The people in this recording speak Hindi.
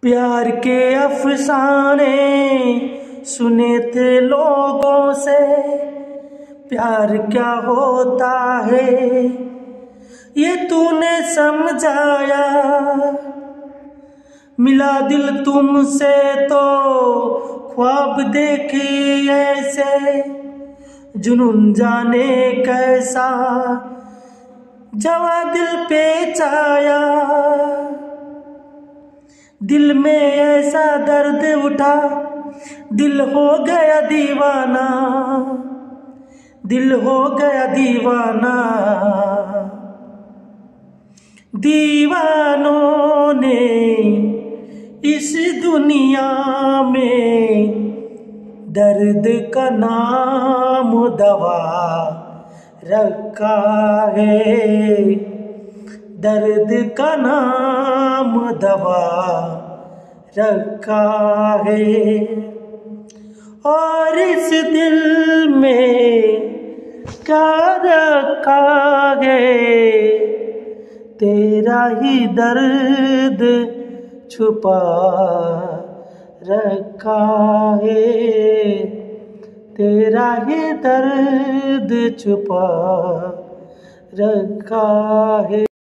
प्यार के अफसाने सुने थे लोगों से, प्यार क्या होता है ये तूने समझाया। मिला दिल तुमसे तो ख्वाब देखे ऐसे, जुनून जाने कैसा जवा दिल पे छाया। दिल में ऐसा दर्द उठा, दिल हो गया दीवाना, दिल हो गया दीवाना। दीवानों ने इस दुनिया में दर्द का नाम दवा रखा है, दर्द का नाम दवा रखा है। और इस दिल में क्या रखा है, तेरा ही दर्द छुपा रखा है, तेरा ही दर्द छुपा रखा है।